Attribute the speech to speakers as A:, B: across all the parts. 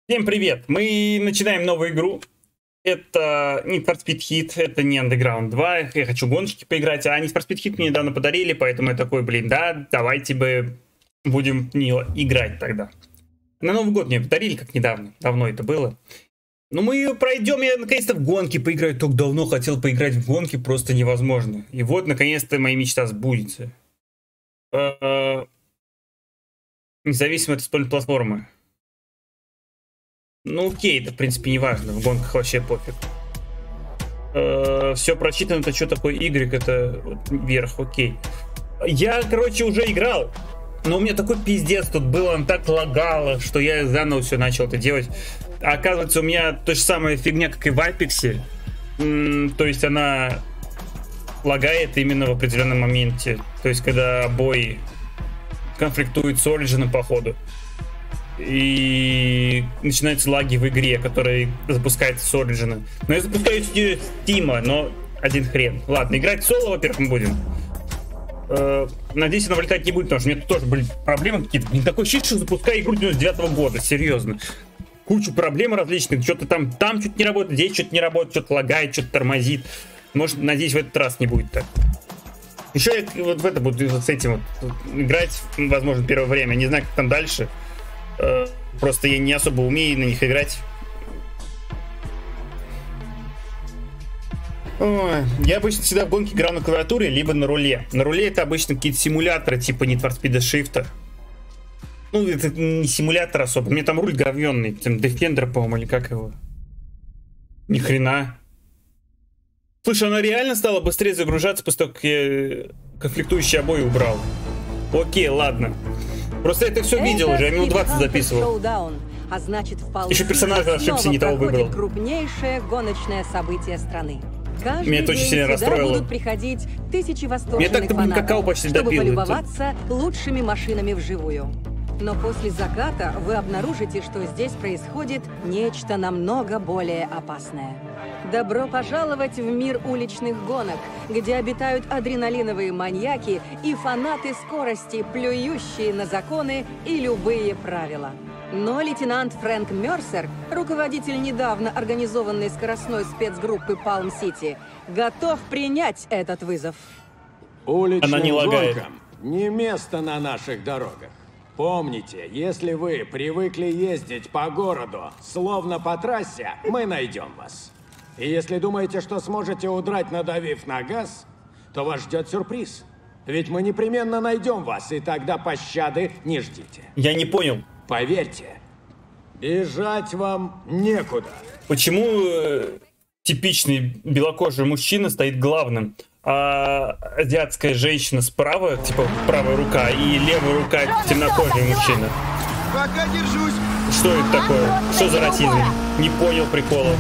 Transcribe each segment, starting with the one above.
A: Всем привет! Мы начинаем новую игру. Это не Need for Speed Heat, это не Underground 2. Я хочу гоночки поиграть, а Need for Speed Heat мне недавно подарили, поэтому я такой, блин, да, давайте бы будем в нее играть тогда. На Новый год мне подарили, как недавно, давно это было. Ну мы ее пройдем, я наконец-то в гонки поиграю. Так давно хотел поиграть в гонки, просто невозможно. И вот, наконец-то, моя мечта сбудется. Независимо от использования платформы. Ну окей, это в принципе не важно, в гонках вообще пофиг. Все прочитано, это что такое Y, это вот вверх, окей. Я, короче, уже играл, но у меня такой пиздец тут был, он так лагало, что я заново все начал это делать. А оказывается, у меня то же самая фигня, как и в Apex. То есть она лагает именно в определенном моменте. То есть когда бой конфликтует с Origin по ходу. И начинаются лаги в игре, которые запускаются с Origin. Но я запускаю с Steam, но один хрен. Ладно, играть соло, во-первых, мы будем. Надеюсь, она вылетать не будет, потому что у меня тут тоже были проблемы какие-то. Не такое ощущение, что запускаю игру 99-го года, серьезно. Кучу проблем различных, что-то там что-то не работает, здесь что-то не работает, что-то лагает, что-то тормозит. Может, надеюсь, в этот раз не будет так. Еще я вот в это буду вот с этим вот играть, возможно, первое время. Не знаю, как там дальше. Просто я не особо умею на них играть. Ой, я обычно всегда в гонке играл на клавиатуре, либо на руле. На руле это обычно какие-то симуляторы, типа Need for Speed Shift. Ну, это не симулятор особо. У меня там руль говённый, там Defender, по-моему, или как его. Ни хрена. Слушай, она реально стала быстрее загружаться после того, как я конфликтующие обои убрал. Окей, ладно. Просто я это все видел уже, я минут 20 записывал.
B: А значит,
A: еще персонаж ошибся, не того выбрал.
B: Крупнейшее гоночное событие страны.
A: Меня это очень сильно расстроило.
B: Будут приходить тысячи восторженных
A: фанатов, почти
B: чтобы
A: допил
B: полюбоваться лучшими машинами вживую. Но после заката вы обнаружите, что здесь происходит нечто намного более опасное. Добро пожаловать в мир уличных гонок, где обитают адреналиновые маньяки и фанаты скорости, плюющие на законы и любые правила. Но лейтенант Фрэнк Мерсер, руководитель недавно организованной скоростной спецгруппы Палм-Сити, готов принять этот вызов.
C: Уличным гонкам не место на наших дорогах. Помните, если вы привыкли ездить по городу, словно по трассе, мы найдем вас. И если думаете, что сможете удрать, надавив на газ, то вас ждет сюрприз. Ведь мы непременно найдем вас, и тогда пощады не ждите.
A: Я не понял.
C: Поверьте, бежать вам некуда.
A: Почему типичный белокожий мужчина стоит главным, а азиатская женщина справа, типа правая рука, и левая рука темнокожий мужчина?
D: Пока держусь.
A: Что это такое? Что за расизм? Не понял прикола.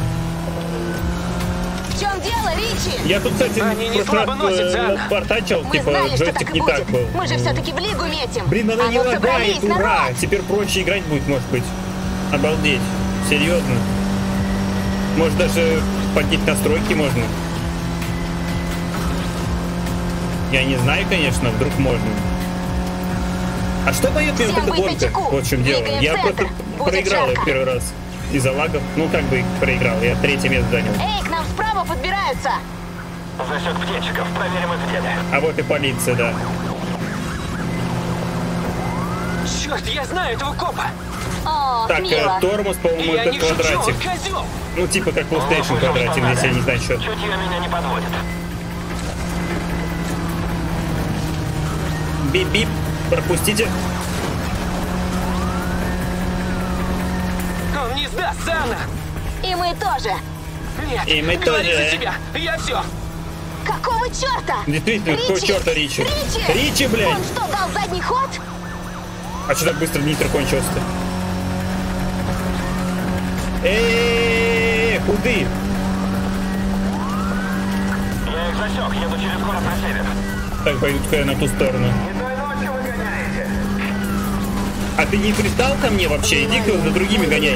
E: В чем дело, Ричи?
A: Я тут, кстати, в прошлый раз портачил, типа, джойстик не так был.
E: Мы же все-таки в лигу метим.
A: Блин, она не лагает, ура! Теперь проще играть будет, может быть. Обалдеть. Серьезно. Может, даже поднять настройки можно. Я не знаю, конечно, вдруг можно. А что дает мне вот эта гонка? Вот в чем дело. Я просто проиграл ее первый раз из-за лагов. Ну, как бы проиграл. Я 3-е место занял.
E: Эй, к нам справа подбираются.
F: Засек птенчиков. Проверим их где.
A: А вот и полиция, да.
F: Черт, я знаю этого копа.
E: О,
A: Так,
E: мило.
A: тормоз, по-моему,
F: Я
A: это
F: не шучу,
A: квадратик.
F: он козел.
A: Ну, типа как PlayStation квадратик, если я не знаю, что.
F: Чутье меня не подводит.
A: Бип-бип, пропустите.
F: Он не сдастся, Анна.
E: И мы тоже.
F: Нет,
A: И мы
F: говори
A: тоже.
F: за себя. Я все.
E: Какого черта?
A: Действительно, какого черта Ричи? Ричи, блядь!
E: Он что, дал задний ход?
A: А что так быстро нитро кончился-то? Худы!
F: Я их засек. Еду через город на север.
A: Так, пойду-ка я на ту сторону. А ты не пристал ко мне вообще? Иди-ка за другими гоняй.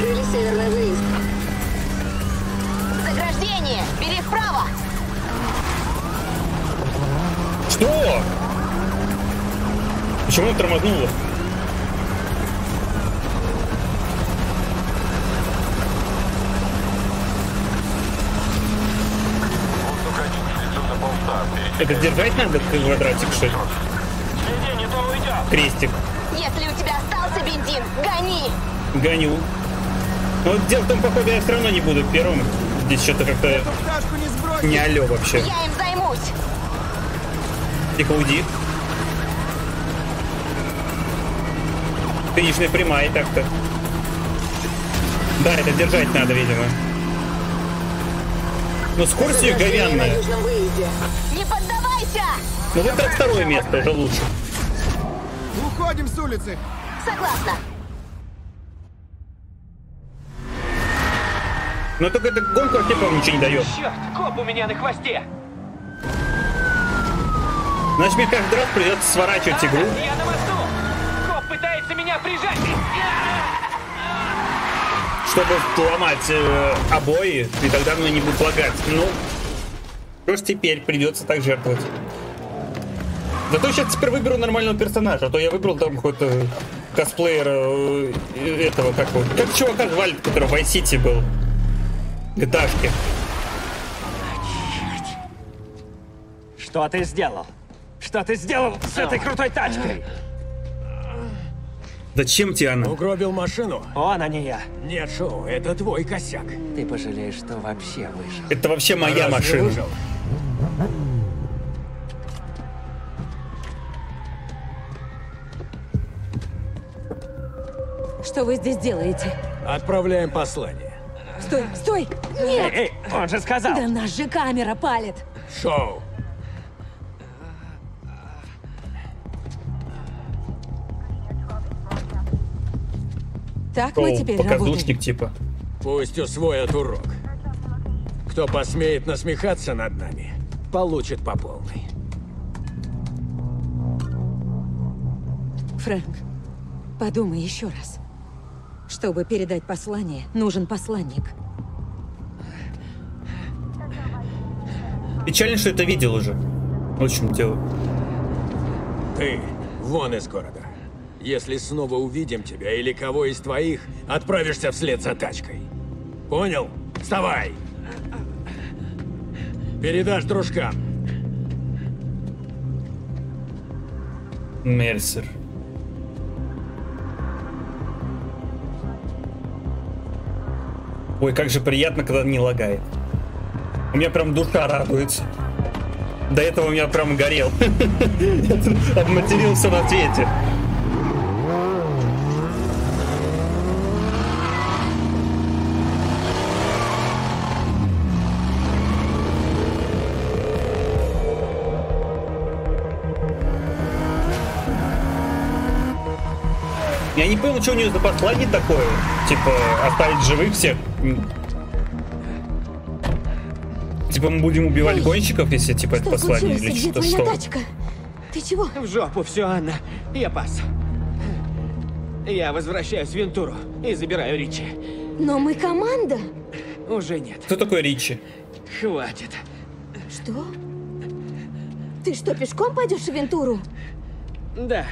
E: Заграждение! Бери вправо!
A: Что? Почему он тормознуло? Это держать надо квадратик, что ли?
F: Следи, не то уйдет.
A: Крестик.
E: Если у тебя остался бензин, гони!
A: Гоню. Но вот дело в том, походу, я все равно не буду первым. Здесь что-то как-то не алё вообще.
E: Я им займусь!
A: Тихо, уйди. Финишная прямая так-то. Да, это держать надо, видимо. Но скорость ее говянная.
E: Не поддавайся!
A: Ну вот так второе место, уже лучше.
D: Уходим с улицы.
E: Согласна.
A: Но только эта гонка вообще, по-моему, ничего не дает.
F: Черт, коп у меня на хвосте.
A: Значит, мне каждый раз придется сворачивать игру.
F: Я на мосту. Коп пытается меня прижать.
A: Чтобы ломать обои, и тогда мне не будет лагать. Ну, что ж теперь придется так жертвовать. Зато сейчас теперь выберу нормального персонажа, а то я выбрал там какой-то косплеера этого, как чувака звали, который в Vice City был. GTA-шки.
G: Что ты сделал? Что ты сделал с этой крутой тачкой?
A: Зачем тебе она?
C: Угробил машину?
G: Он, а не я.
C: Нет, Шоу, это твой косяк.
G: Ты пожалеешь, что вообще выжил.
A: Это вообще моя
C: Разве
A: машина.
C: выжил?
B: Что вы здесь делаете?
C: Отправляем послание.
B: Стой, стой! Нет!
G: Эй, он же сказал.
B: Да нас же камера палит!
C: Шоу.
B: Так мы теперь
A: показушник
B: работаем.
A: типа.
C: Пусть усвоят урок. Кто посмеет насмехаться над нами, получит по полной.
B: Фрэнк, подумай еще раз. Чтобы передать послание, нужен посланник.
A: Печально, что это видел уже. В общем, дело.
C: Ты вон из города. Если снова увидим тебя или кого из твоих, отправишься вслед за тачкой. Понял? Вставай! Передашь дружкам.
A: Мерсер. Ой, как же приятно, когда не лагает. У меня прям душа радуется. До этого у меня прям горел. Я обматерился на свете. Я не понял, что у нее за послание такое. Типа, оставить живых всех. Типа, мы будем убивать гонщиков, если типа это послание или
B: Где
A: что-то.
B: твоя
A: Что?
B: тачка? Ты чего?
D: В жопу все, Анна. Я пас. Я возвращаюсь в Вентуру и забираю Ричи.
B: Но мы команда.
D: Уже нет.
A: Кто такой Ричи?
D: Хватит.
B: Что? Ты что, пешком пойдешь в Вентуру?
D: Да.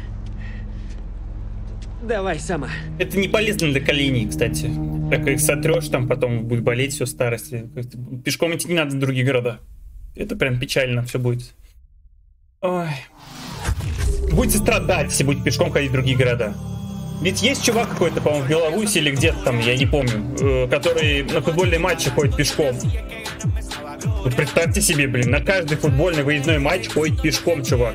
D: Давай сама.
A: Это не полезно для коленей, кстати. Так их сотрешь, там потом будет болеть все в старости. Пешком идти не надо в другие города. Это прям печально все будет. Ой. Будете страдать, если будете пешком ходить в другие города. Ведь есть чувак какой-то, по-моему, в Беларуси или где-то там, я не помню, который на футбольные матчи ходит пешком. Вот представьте себе, блин, на каждый футбольный выездной матч ходит пешком, чувак.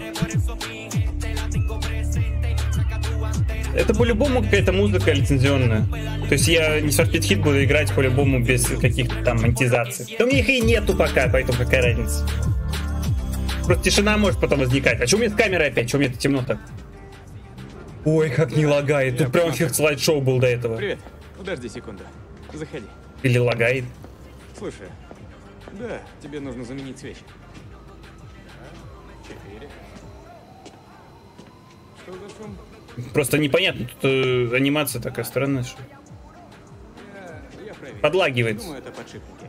A: Это по-любому какая-то музыка лицензионная. То есть я не Speed Hit буду играть по-любому без каких-то там монетизаций. Да у меня их и нету пока, поэтому какая разница. Просто тишина может потом возникать. А что у меня с камерой опять? Что у меня это темно так? Ой, как не лагает. Тут прям эффект слайд-шоу был до этого.
H: Привет. Подожди секунду. Заходи.
A: Или лагает.
H: Слушай. Да, тебе нужно заменить свечи. 4. Что за шум?
A: Просто непонятно. Тут анимация такая странная. Что...
H: Я проверю.
A: Подлагивает.
H: Думаю, это подшипники.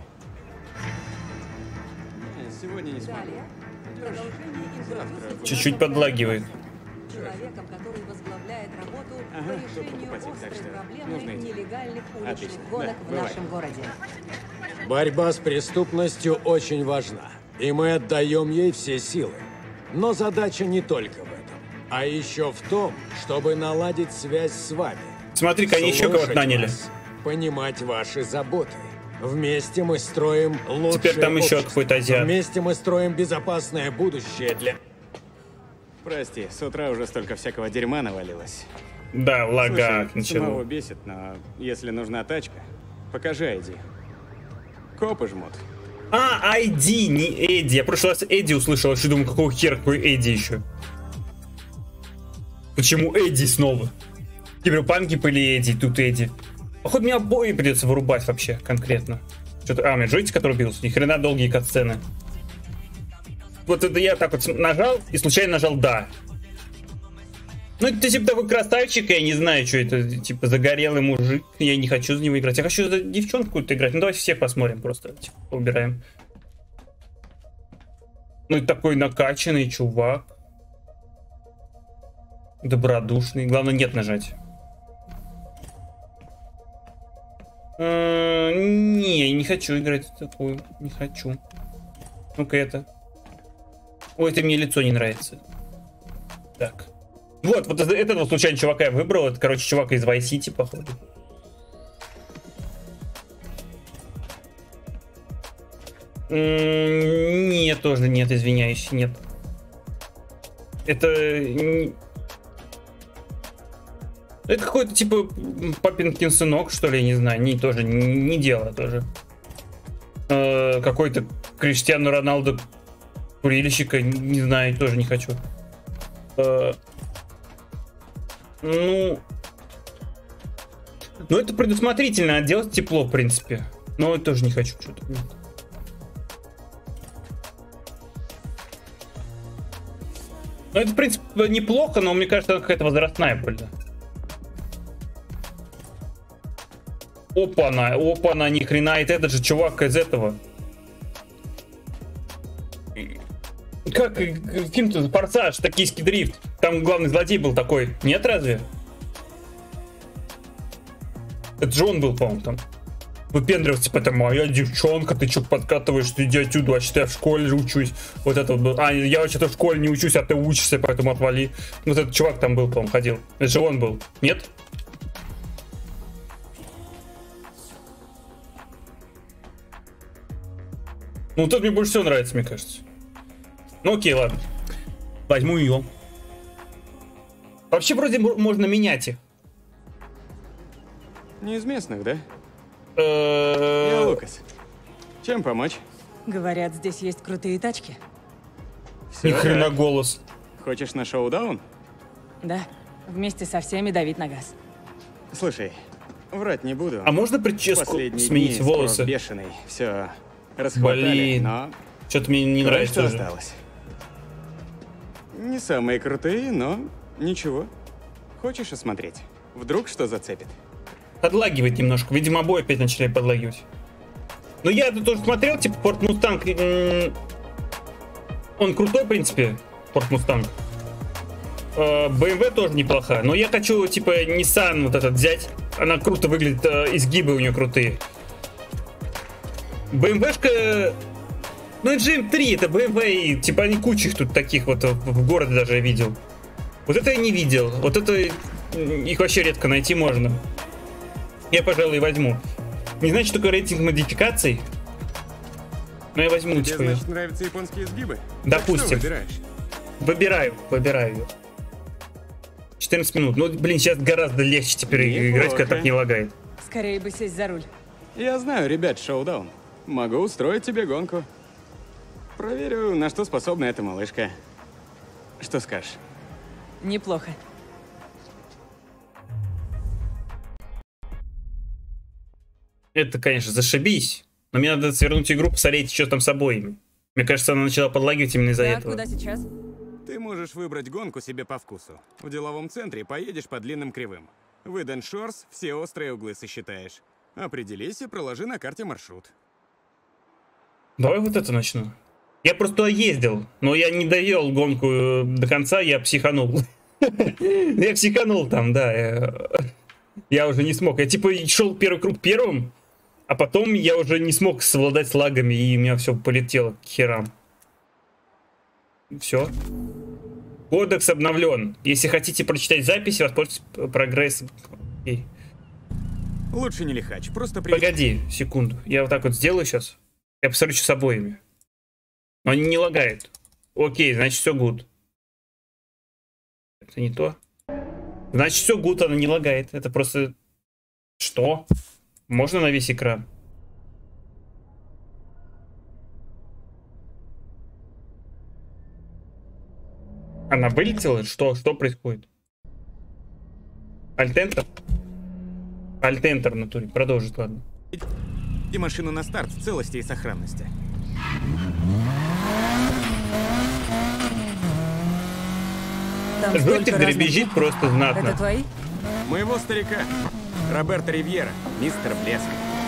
H: Сегодня не смогу.
A: Чуть-чуть подлагивает.
B: Человеком, который возглавляет работу по решению
H: покупатель, так
B: острой
H: что
B: проблемы
H: нужно идти.
B: нелегальных уличных
H: Отлично.
B: гонок
H: Да,
B: в
H: бывай.
B: нашем городе.
C: Борьба с преступностью очень важна. и мы отдаем ей все силы. Но задача не только в этом, а еще в том, чтобы наладить связь с вами.
A: Смотри-ка, они еще кого-то наняли.
C: Вас, понимать ваши заботы. Вместе мы строим лучшее
A: Теперь там еще
C: общество.
A: какой-то азиат.
C: Вместе мы строим безопасное будущее для...
H: Прости, с утра уже столько всякого дерьма навалилось.
A: Да, в лагах,
H: Слушай, самого
A: ничего.
H: бесит, но если нужна тачка, покажи ID. Копы жмут.
A: А, ID, не Эдди. Я в прошлый раз Эдди услышал, еще думаю, какого хера, какой Эдди еще. Почему Эдди снова? В Киберпанке были Эдди, тут Эдди. Походу, мне обои придется вырубать вообще, конкретно. Что-то... А, у меня джойстик, который убился. Ни хрена долгие катсцены. Вот это я так вот нажал и случайно нажал «да». Ну, это типа такой красавчик, я не знаю, что это, типа загорелый мужик, я не хочу за него играть. Я хочу за девчонку какую-то играть. Ну, давайте всех посмотрим просто, типа, убираем. Ну, и такой накачанный чувак. Добродушный. Главное, нет нажать. Не хочу играть в такую. Не хочу. Ну-ка это. Ой, это мне лицо не нравится. Так. Вот этого случайно чувака я выбрал. Это, короче, чувак из Vice City, походу. Нет, тоже нет, извиняюсь, нет. Это какой-то типа папинкин сынок, что ли, я не знаю. Тоже не дело тоже. Какой-то Криштиану Роналдо курильщика, не знаю, тоже не хочу. Ну, это предусмотрительно, делать тепло, в принципе. Но я тоже не хочу что-то. Ну, это, в принципе, неплохо, но мне кажется, это какая-то возрастная польза. Опа-на, ни хрена, это этот же чувак из этого. Как каким-то форсаж, токийский дрифт. Там главный злодей был такой. Нет, разве? Это же он был, по-моему, там. Выпендривался, типа, это моя девчонка, ты чё подкатываешь, ты иди отсюда, вообще-то я в школе учусь. Вот это вот был. А, я вообще-то в школе не учусь, а ты учишься, поэтому отвали. Вот этот чувак там был, по-моему, ходил. Это же он был. Нет? Ну, тут мне больше всего нравится, мне кажется. Ну, окей, ладно. Возьму ее. Вообще, вроде можно менять их.
H: Не из местных, да? Я Лукас. Чем помочь?
B: Говорят, здесь есть крутые тачки.
A: Ни хрена голос.
H: Хочешь на шоу-даун?
B: Да, вместе со всеми давить на газ.
H: Слушай, врать не буду.
A: А можно прическу сменить, волосы?
H: Бешеный, все расхватали,
A: Блин.
H: но...
A: Что-то мне не нравится
H: что
A: уже.
H: осталось. Не самые крутые, но ничего. Хочешь осмотреть? Вдруг что зацепит?
A: Подлагивает немножко. Видимо, обои опять начали подлагивать. Но я тут тоже смотрел, типа, Ford Mustang. Он крутой, в принципе, Ford Mustang. BMW тоже неплохая. Но я хочу, типа, Nissan вот этот взять. Она круто выглядит, изгибы у нее крутые. BMW-шка... Ну, GM3, это BMW, типа, они куча их тут таких вот в городе даже я видел. Вот это я не видел. Вот это их вообще редко найти можно. Я, пожалуй, возьму. Не знаю, что такое рейтинг модификаций. Но я возьму,
H: Тебе,
A: типа, ее.
H: значит, нравятся японские изгибы?
A: Допустим.
H: Так что выбираешь?
A: Выбираю ее. 14 минут. Ну, блин, сейчас гораздо легче теперь играть, когда так не лагает.
B: Скорее бы сесть за руль.
H: Я знаю, ребят, шоу-даун. Могу устроить тебе гонку. Проверю, на что способна эта малышка. Что скажешь?
B: Неплохо.
A: Это, конечно, зашибись. Но мне надо свернуть игру, посмотреть, что там с обоими. Мне кажется, она начала подлагивать именно из-за этого.
B: Куда сейчас?
H: Ты можешь выбрать гонку себе по вкусу. В деловом центре поедешь по длинным кривым. В Иден Шорс все острые углы сосчитаешь. Определись и проложи на карте маршрут.
A: Давай вот это начну. Я просто ездил, но я не довел гонку до конца, я психанул. Я психанул там, да. Я уже не смог. Я типа шел первый круг первым, а потом я уже не смог совладать с лагами, и у меня все полетело к херам. Все. Кодекс обновлен. Если хотите прочитать записи, воспользуйтесь прогрессом. Окей.
H: Лучше не лихач, просто
A: Погоди, секунду. Я вот так вот сделаю сейчас. Я посмотрю, что с обоими. Но они не лагают. Окей, значит все good. Это не то. Значит все good, она не лагает. Это просто... Что? Можно на весь экран? Она вылетела? Что происходит? Альт-энтер? Альт-энтер в натуре. Продолжит, ладно.
H: И машину на старт в целости и сохранности.
A: Жёлтик дребезжит просто знатно.
B: Это твои?
H: Моего старика, Роберто Ривьера, мистер Блеск.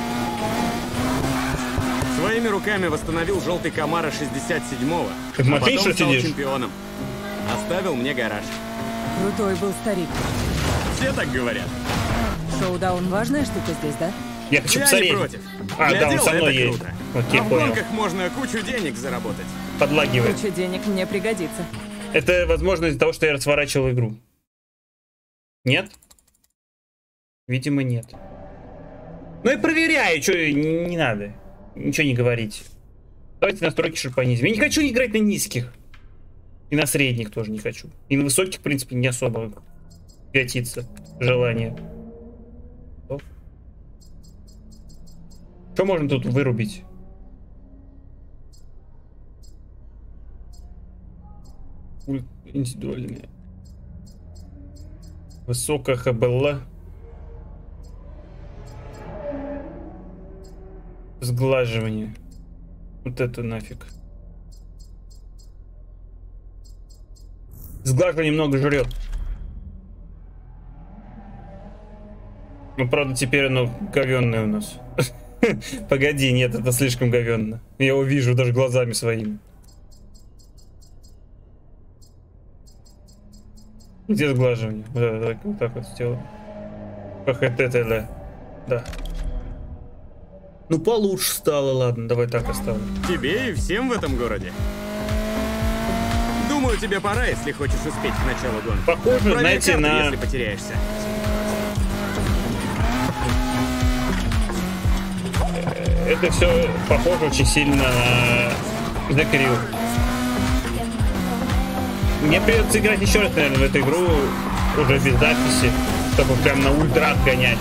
H: Своими руками восстановил желтый Камаро 67-го,
A: Как
H: а
A: машине,
H: потом
A: что
H: стал
A: сидишь?
H: чемпионом. Оставил мне гараж.
B: Крутой был старик.
H: Все так говорят.
B: Шоудаун важная штука здесь, да?
A: Я хочу
H: Я не
A: посмотреть.
H: против.
A: А,
H: Для
A: да, он
H: дела
A: со мной
H: это
A: едет.
H: круто.
A: Окей,
H: А в
A: понял.
H: гонках можно кучу денег заработать.
A: Подлагивает.
B: Куча денег мне пригодится.
A: Это, возможно, из-за того, что я разворачивал игру. Нет? Видимо, нет. Ну и проверяю, что не надо. Ничего не говорить. Давайте настройки, чтобы понизим. Я не хочу играть на низких. И на средних тоже не хочу. И на высоких, в принципе, не особо тяготится желание. Что можно тут вырубить? Индивидуальная. Высокая ХБЛ. Сглаживание. Вот это нафиг. Сглаживание много жрет. Ну, правда, теперь оно говенное у нас. Погоди, нет, это слишком говенно. Я его вижу даже глазами своими. Где сглаживание? Вот так вот сделаем. ПХТТЛ. Да. Ну получше стало, ладно, давай так оставим.
H: Тебе и всем в этом городе. Думаю, тебе пора, если хочешь успеть к началу гонки.
A: Похоже,
H: Проверь
A: знаете,
H: карту,
A: на...
H: если потеряешься.
A: Это все похоже очень сильно на The Crew. Мне придется играть еще раз, наверное, в эту игру уже без записи, чтобы прям на ультрах гонять.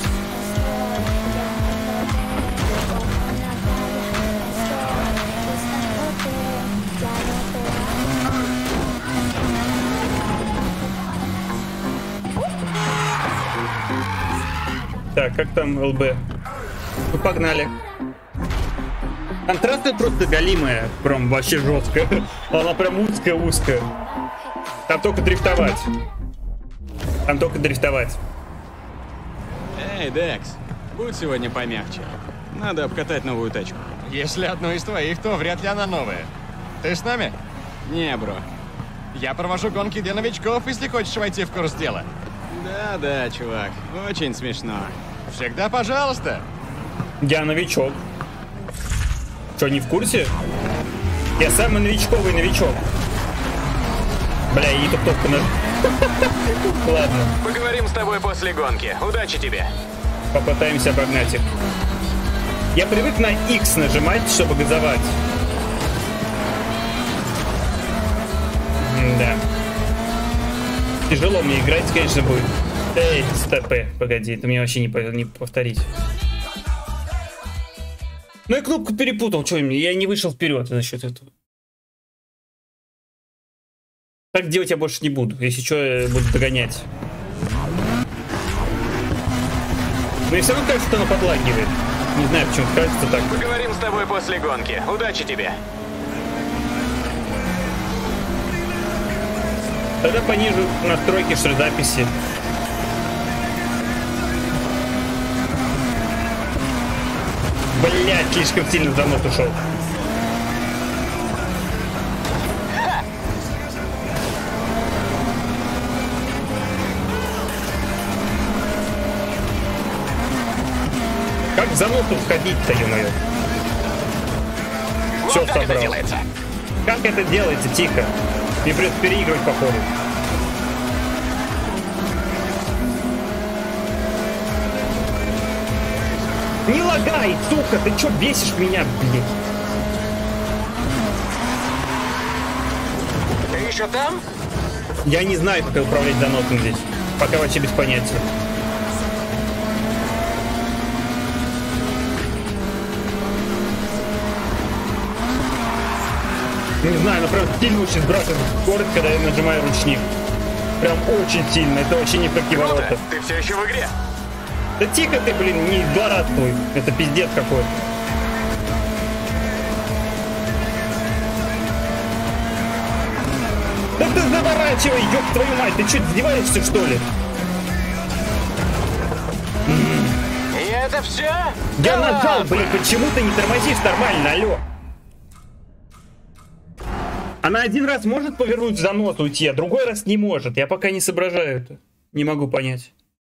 A: Так, как там ЛБ? Ну, погнали. Контрастная просто голимая, прям вообще жесткая. Она прям узкая-узкая. Там только дрифтовать. Там только дрифтовать.
H: Эй, Декс, будь сегодня помягче. Надо обкатать новую тачку.
I: Если одну из твоих, то вряд ли она новая. Ты с нами?
H: Не, бро.
I: Я провожу гонки для новичков, если хочешь войти в курс дела.
H: Да, чувак, очень смешно.
I: Всегда пожалуйста.
A: Я новичок. Что, не в курсе? Я самый новичковый новичок. Бля, и топ-топка на... Ладно.
F: Поговорим с тобой после гонки. Удачи тебе.
A: Попытаемся обогнать их. Я привык на X нажимать, чтобы газовать. Да. Тяжело мне играть, конечно, будет. Эй, стопы, погоди, это мне вообще не повторить. Ну я кнопку перепутал, что мне? Я не вышел вперед за счет этого. Так делать я больше не буду, если что, я буду догонять. Но и все равно кажется, что оно подлагивает. Не знаю, почему кажется так.
F: Поговорим с тобой после гонки. Удачи тебе.
A: Тогда понижу настройки, что ли, записи. Блять, слишком сильно за нос ушел. Как за нос входить-то, ё-моё? Все
F: Вот как это
A: собрал.
F: делается.
A: Как это делается? Тихо. Мне придется переигрывать, походу. Не лагай, сука, ты чё бесишь меня, блин?
D: Ты еще там?
A: Я не знаю, как управлять заносом здесь. Пока вообще без понятия. Не знаю, но прям сильно очень сбрасывает скорость, когда я нажимаю ручник. Прям очень сильно, это вообще ни в какие ворота.
F: Ты все еще в игре?
A: Да тихо ты, блин, не злорадствуй. Это пиздец какой-то. Да ты заворачивай, ёб твою мать, ты что, издеваешься, что ли?
D: И это все?
A: Я нажал, блин, почему ты не тормозишь нормально, алло? Она один раз может повернуть в занос уйти, а другой раз не может. Я пока не соображаю это. Не могу понять.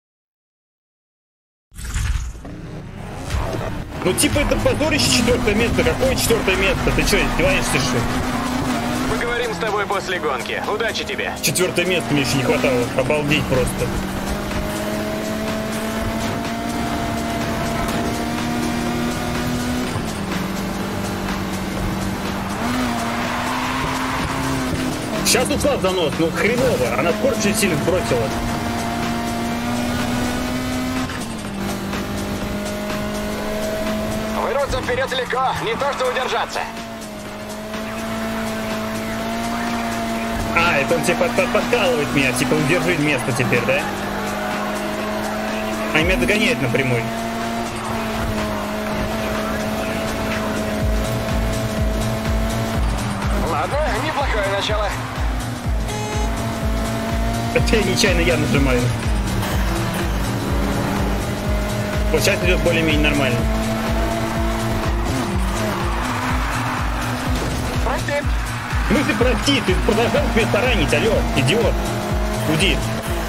A: Ну типа это позорище 4-е место. Какое 4-е место? Ты что, издеваешься, что ли?
F: Поговорим с тобой после гонки. Удачи тебе.
A: 4-е место мне еще не хватало. Обалдеть просто. Сейчас ушла в занос, ну хреново. Она скорость очень сильно сбросила.
D: Вырваться вперед легко, не то что удержаться.
A: А, это он типа подкалывает меня, типа удержи место теперь, да? А меня догоняет напрямую.
D: Ладно, неплохое начало.
A: Это нечаянно я нажимаю. Вот сейчас идет более-менее нормально.
D: Прости.
A: Ну ты прости, ты продолжал меня таранить, алло, идиот. Уйди.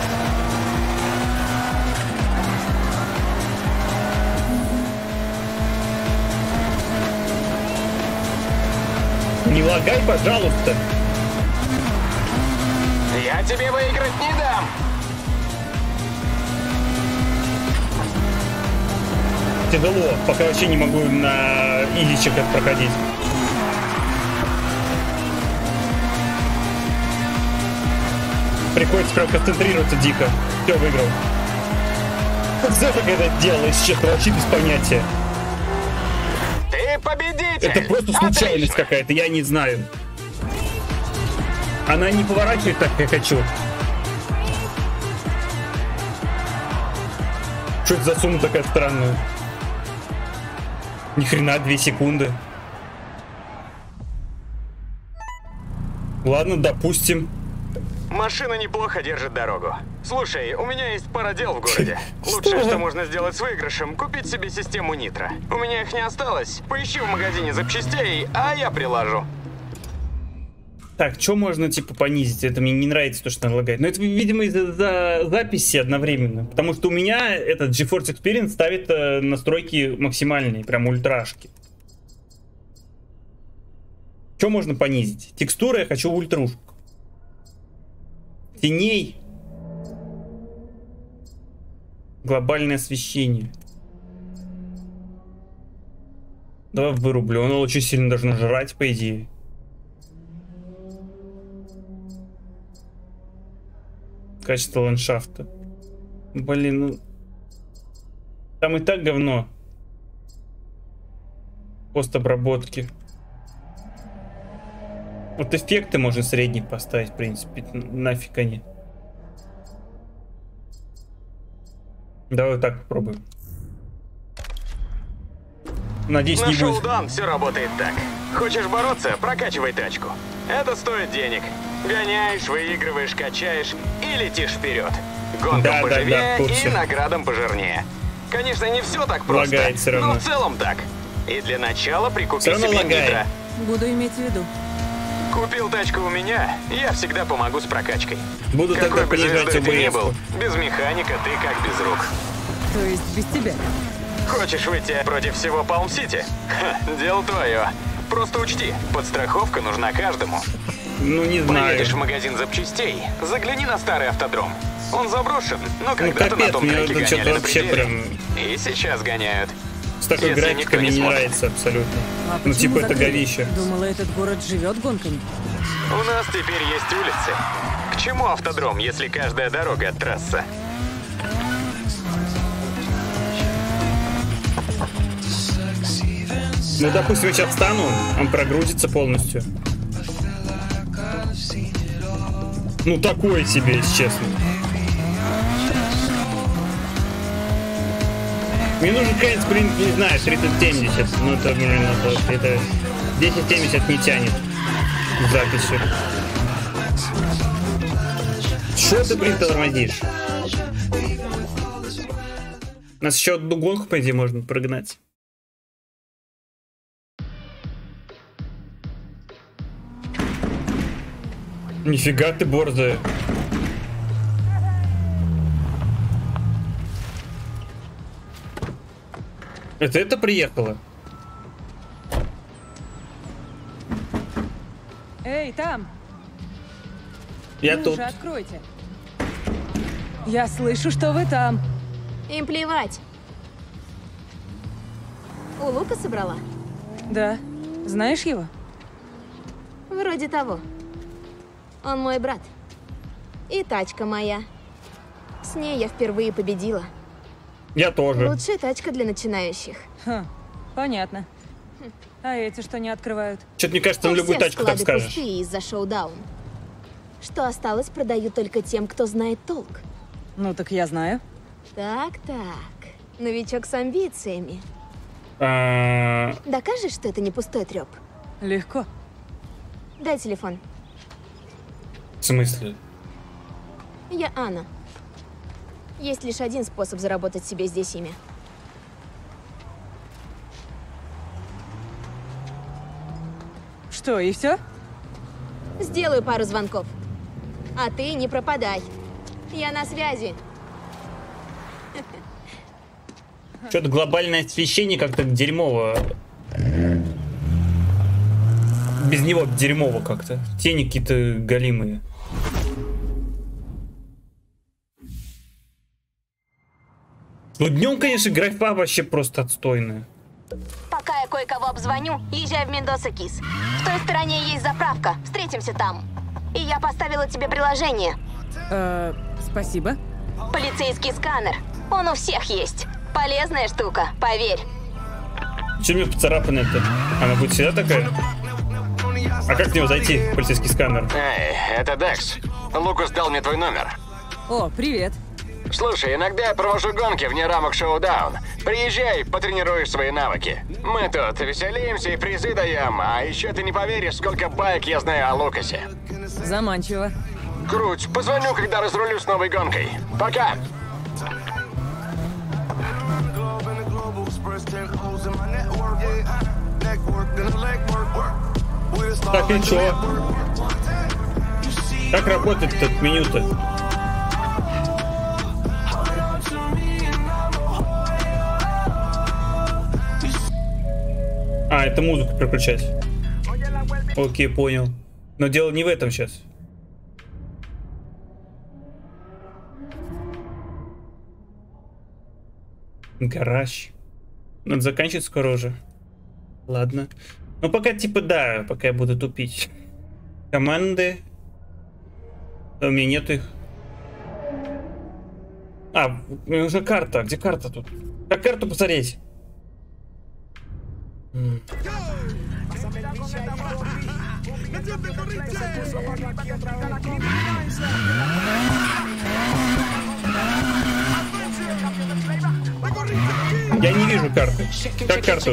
A: Не лагай, пожалуйста.
D: Я тебе выиграть не дам.
A: Тяжело, пока вообще не могу на изичек как проходить. Приходится прям концентрироваться дико. Все, выиграл. Что ты это делаешь, честно, вообще без понятия.
D: Ты победитель.
A: Это просто случайность какая-то, я не знаю. Она не поворачивает так, как я хочу. Что это за сумма такая странная? Ни хрена, 2 секунды. Ладно, допустим.
F: Машина неплохо держит дорогу. Слушай, у меня есть пара дел в городе. Лучшее, что можно сделать с выигрышем, купить себе систему нитро. У меня их не осталось. Поищи в магазине запчастей, а я приложу.
A: Так, что можно, типа, понизить? Это мне не нравится, то, что она лагает. Но это, видимо, из-за записи одновременно. Потому что у меня этот GeForce Experience ставит настройки максимальные, прям ультрашки. Что можно понизить? Текстуры я хочу ультрушку. Теней. Глобальное освещение. Давай вырублю. Оно очень сильно должно жрать, по идее. Качество ландшафта. Блин, ну... Там и так говно. Постобработки. Вот эффекты можно средний поставить, в принципе. Нафиг они. Давай так попробуем. Надеюсь, не будет.
F: Дан, все работает так. Хочешь бороться, прокачивай тачку. Это стоит денег. Гоняешь, выигрываешь, качаешь и летишь вперед. Гонкам поживее и наградам пожирнее. Конечно, не все так просто,
A: лагает все равно.
F: но в целом так. И для начала прикупи
A: себе нитро.
B: Буду иметь в виду.
F: Купил тачку у меня, я всегда помогу с прокачкой.
A: Буду
F: Какой
A: тогда
F: бы
A: понижать
F: звездой ты ни
A: ОБС.
F: был, без механика ты как без рук.
B: То есть без тебя?
F: Хочешь выйти против всего Палм-Сити? Дело твое. Просто учти, подстраховка нужна каждому.
A: Ну, не знаю.
F: Поедешь в магазин запчастей, загляни на старый автодром. Он заброшен, но когда-то на том треке гоняли на пределе. И сейчас гоняют.
A: С такой графикой мне не нравится абсолютно. Ну, типа, это говище.
B: Думала, этот город живет гонками.
F: У нас теперь есть улицы. К чему автодром, если каждая дорога — трасса?
A: Ну, допустим, я сейчас встану, он прогрузится полностью. Ну, такое себе, если честно. Мне нужен какая-то спринт, не знаю, 3070. Ну, это, блин, это 1070 не тянет в записи. Что ты, блин, тормозишь? У нас еще одну гонку, по идее, можно прогнать. Нифига ты борзая. Это приехало?
B: Эй, там!
A: Я
B: Ну
A: тут.
B: же, откройте. Я слышу, что вы там.
E: Им плевать. У Лука собрала?
B: Да. Знаешь его?
E: Вроде того. Он мой брат. И тачка моя. С ней я впервые победила.
A: Я тоже.
E: Лучшая тачка для начинающих.
B: Ха, понятно. А эти что не открывают?
A: Что-то мне кажется, на
E: У
A: любую
E: всех
A: тачку так
E: склады
A: скажешь.
E: пустые из-за шоу-даун. Что осталось, продают только тем, кто знает толк.
B: Ну так я знаю.
E: Так. Новичок с амбициями. Докажешь, что это не пустой трёп?
B: Легко.
E: Дай телефон.
A: В смысле?
E: Я Анна. Есть лишь один способ заработать себе здесь имя.
B: Что, и все?
E: Сделаю пару звонков. А ты не пропадай. Я на связи.
A: Что-то глобальное освещение как-то дерьмово. Без него дерьмово как-то. Тени какие-то голимые. Ну, днем, конечно, графа вообще просто отстойная.
E: Пока я кое-кого обзвоню, езжай в Мендоса Кис. В той стороне есть заправка. Встретимся там. И я поставила тебе приложение.
B: Спасибо.
E: Полицейский сканер. Он у всех есть. Полезная штука, поверь.
A: Че мне поцарапано-то? Она будет всегда такая? А как в него зайти, полицейский сканер?
F: Эй, это Декс. Лукас дал мне твой номер.
B: О, привет.
F: Слушай, иногда я провожу гонки вне рамок шоу-даун. Приезжай, потренируешь свои навыки. Мы тут веселимся и призы даем, а еще ты не поверишь, сколько байк я знаю о Лукасе.
B: Заманчиво.
F: Круть, позвоню, когда разрулю с новой гонкой. Пока!
A: Так, и чё? Как работает это меню-то? А, это музыку переключать. Окей, понял. Но дело не в этом сейчас. Гараж. Надо заканчивать скоро уже. Ладно. Ну пока типа да, пока я буду тупить. Команды. У меня нету их. А, мне нужна карта. Где карта тут? Как карту посмотреть? Я не вижу карты. Как карту?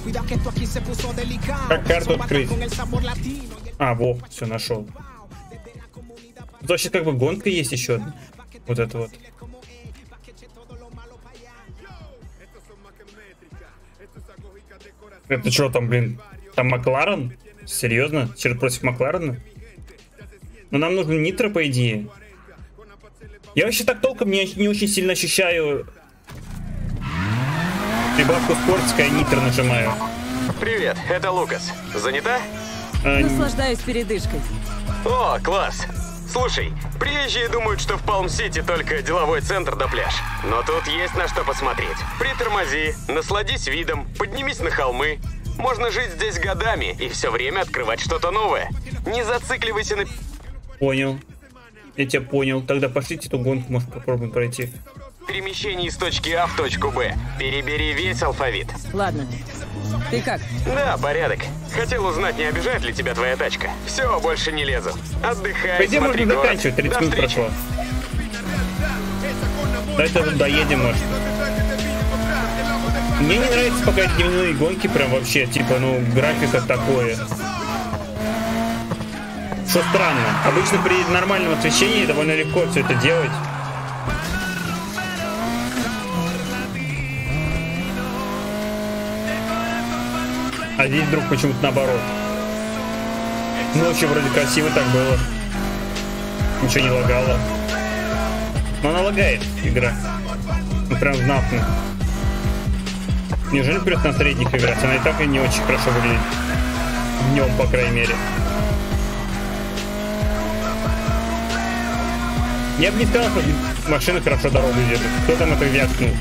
A: Как карту открыть? А, во, все, нашел. То сейчас как бы гонка есть еще одна. Вот это вот. Это что там, блин? Там Макларен? Серьезно? Черт против Макларена? Но нам нужно нитро, по идее. Я вообще так толком не очень сильно ощущаю прибавку спортская, нитро нажимаю.
F: Привет, это Лукас. Занята?
B: Наслаждаюсь передышкой.
F: О, класс. Слушай, приезжие думают, что в Палм-Сити только деловой центр да пляж. Но тут есть на что посмотреть. Притормози, насладись видом, поднимись на холмы. Можно жить здесь годами и все время открывать что-то новое. Не зацикливайся на...
A: Понял. Я тебя понял. Тогда пошлите эту гонку, может, попробуем пройти.
F: Перемещение из точки А в точку Б. Перебери весь алфавит.
B: Ладно. Ты как?
F: Да, порядок. Хотел узнать, не обижает ли тебя твоя тачка. Все, больше не лезу. Отдыхай,
A: пойдем,
F: смотри
A: можно
F: город.
A: заканчивать, 30 минут прошло. Давайте уже доедем, может. Мне не нравятся пока дневные гонки, прям вообще, типа, ну, графика такое. Что странно. Обычно при нормальном освещении довольно легко все это делать. А здесь вдруг почему-то наоборот. Ночью вроде красиво так было. Ничего не лагало. Но она лагает, игра. Ну прям знатно. Неужели придется на средних играть? Она и так и не очень хорошо выглядит. Днем, по крайней мере. Я бы не сказал, что машина хорошо дорогу держит. Кто там это вякнул?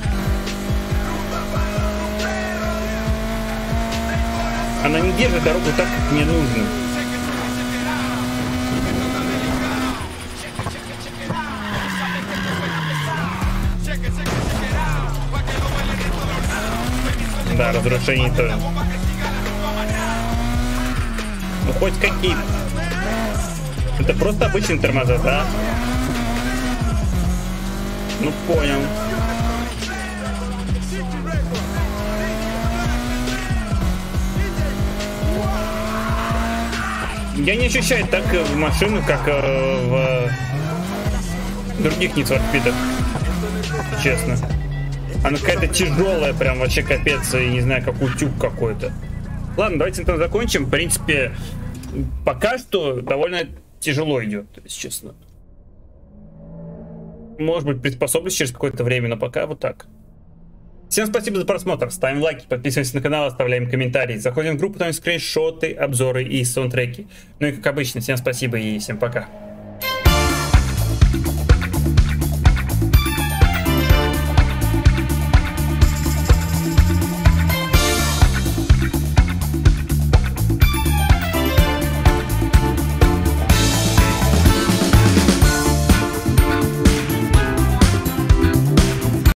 A: Она не держит дорогу так, как мне нужно. Да, разрушение тоже. Ну хоть какие. Это просто обычные тормоза, да? Ну понял. Я не ощущаю так машину, как в других Need for Speed'ах. Честно. Она какая-то тяжелая, прям вообще капец, и не знаю, как утюг какой-то. Ладно, давайте на этом закончим. В принципе, пока что довольно тяжело идет, если честно. Может быть, приспособлюсь через какое-то время, но пока вот так. Всем спасибо за просмотр, ставим лайки, подписываемся на канал, оставляем комментарии, заходим в группу, там есть скриншоты, обзоры и саундтреки. Ну и как обычно, всем спасибо и всем пока.